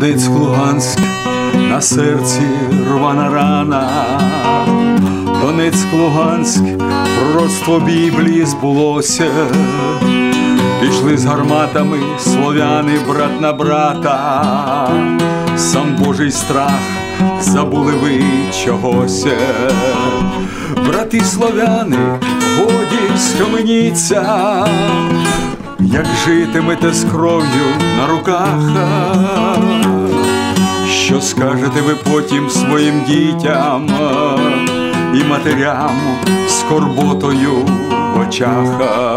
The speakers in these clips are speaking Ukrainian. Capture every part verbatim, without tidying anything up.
Донецьк, Луганськ, на серці рвана рана. Донецьк, Луганськ, пророцтво Біблії збулося. Пішли з гарматами слов'яни брат на брата. Сам Божий страх, забули ви чогось. Брати слов'яни, годі схаменіться, як житимете з кров'ю на руках. Що скажете ви потім своїм дітям і матерям з скорботою в очах?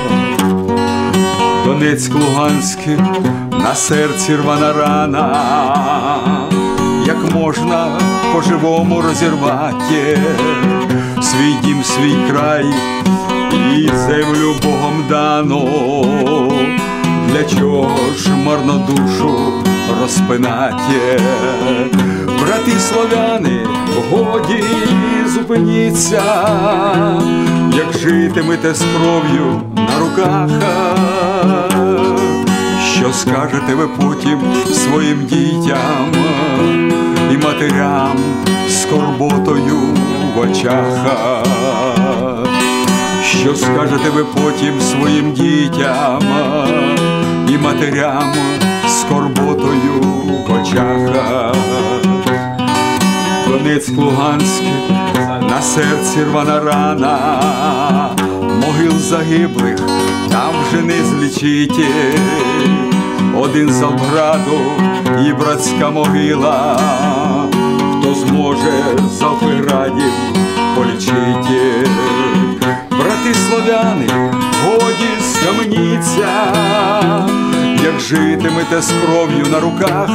Донецьк, Луганськ, на серці рвана рана. Як можна по-живому розірвати свій дім, свій край і землю Богом дано? Для чого ж марно душу розпинати? Брати слов'яни, годі зупиніться, як житимете з кров'ю на руках. Що скажете ви потім своїм дітям і матерям з скорботою в очах? Що скажете ви потім своїм дітям і матерям з скорботою в очах? Донецьк, Луганськ, на серці рвана рана. Могил загиблих там вже не злічити. Один з Албграду і братська могила. Хто зможе з Алфиградів полічити? Брати слов'яни, годі схаменіться, як житимете з кров'ю на руках.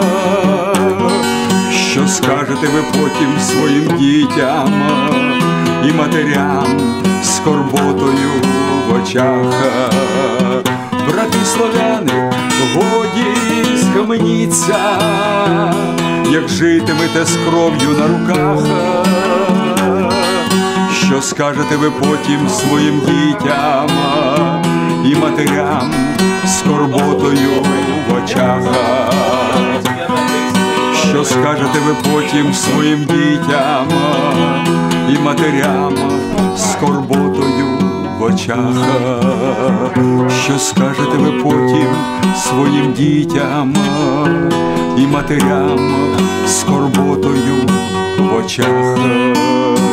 Що скажете ви потім своїм дітям і матерям з скорботою в очах? Брати слов'яни, годі схаменіться, як житимете з кров'ю на руках. Що скажете ви потім своїм дітям і матерям з скорботою в очах? Що скажете ви потім своїм дітям і матерям з скорботою в очах? Що скажете ви потім своїм дітям і матерям з скорботою в очах?